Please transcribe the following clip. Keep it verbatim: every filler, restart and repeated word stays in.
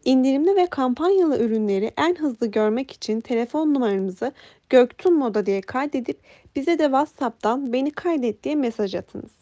İndirimli ve kampanyalı ürünleri en hızlı görmek için telefon numaramızı Göktuğ Moda diye kaydedip bize de WhatsApp'tan "Beni kaydet" diye mesaj atınız.